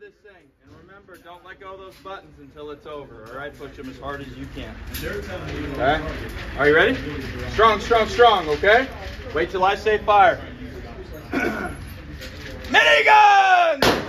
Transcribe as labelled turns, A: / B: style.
A: this thing. And remember, don't let go of those buttons until it's over, all right? Push them as hard as you can. Okay? Are you ready? Strong, strong, strong, okay? Wait till I say fire. Minigun!